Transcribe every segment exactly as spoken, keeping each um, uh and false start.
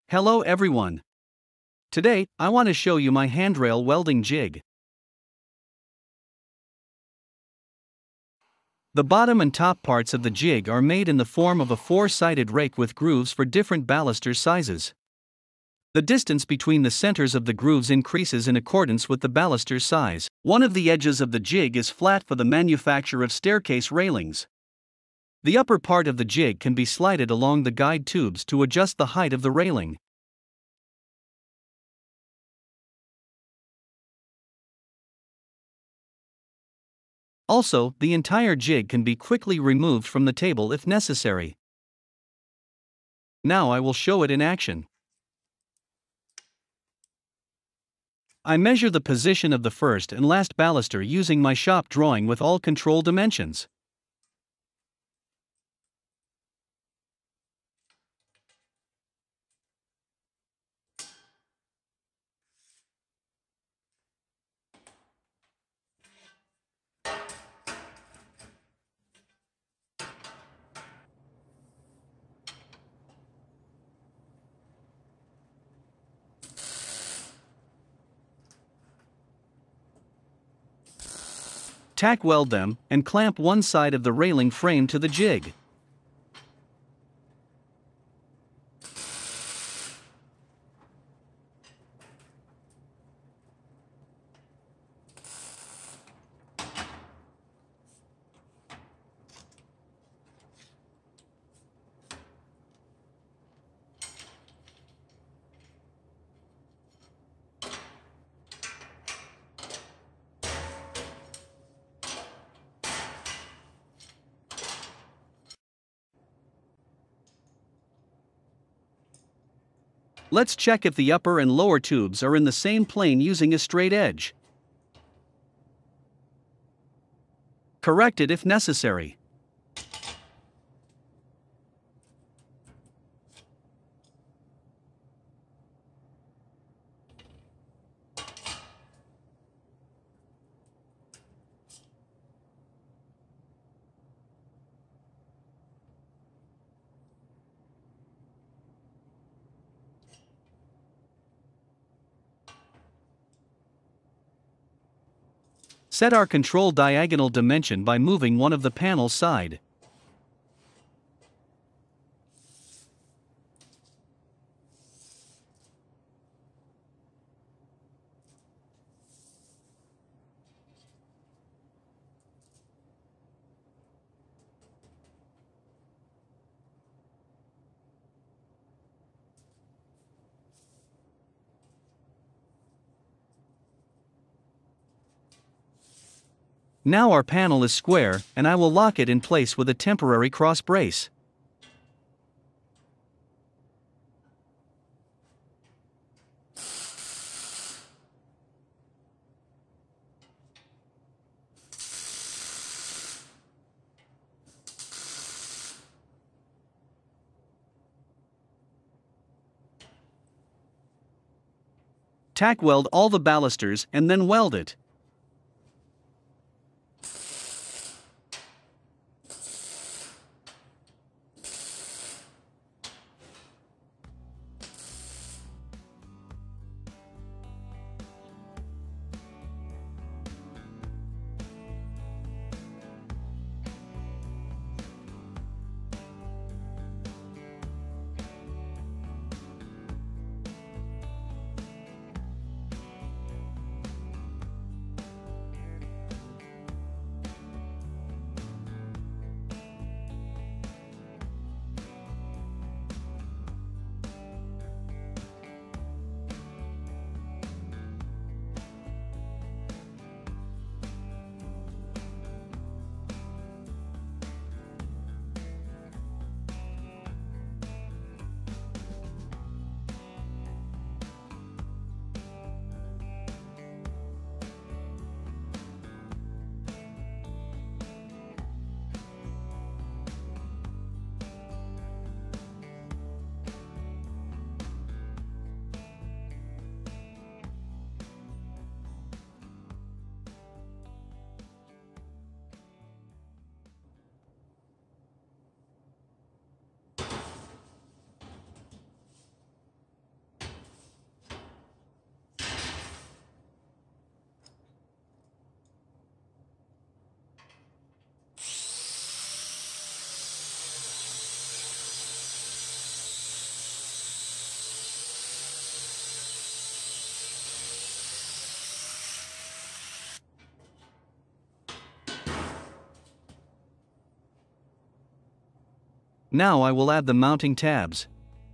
Hello everyone. Today, I want to show you my handrail welding jig. The bottom and top parts of the jig are made in the form of a four-sided rake with grooves for different baluster sizes. The distance between the centers of the grooves increases in accordance with the baluster size. One of the edges of the jig is flat for the manufacture of staircase railings. The upper part of the jig can be slided along the guide tubes to adjust the height of the railing. Also, the entire jig can be quickly removed from the table if necessary. Now I will show it in action. I measure the position of the first and last baluster using my shop drawing with all control dimensions. Tack weld them, and clamp one side of the railing frame to the jig. Let's check if the upper and lower tubes are in the same plane using a straight edge. Correct it if necessary. Set our control diagonal dimension by moving one of the panel's side. Now our panel is square, and I will lock it in place with a temporary cross brace. Tack weld all the balusters and then weld it. Now I will add the mounting tabs.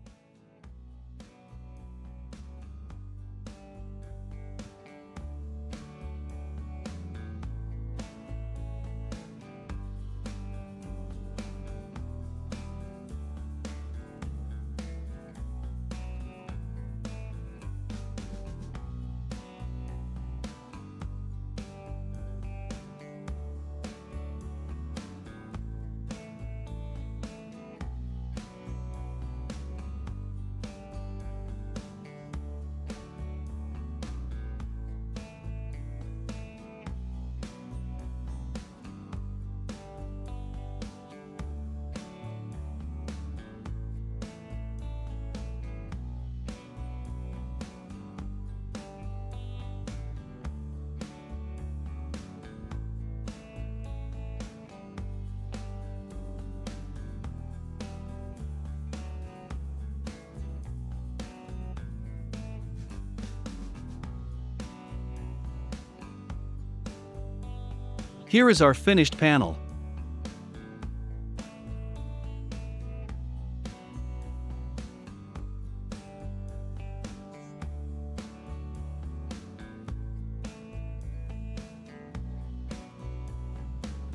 Here is our finished panel.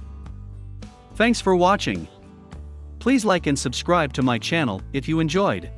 Thanks for watching. Please like and subscribe to my channel if you enjoyed.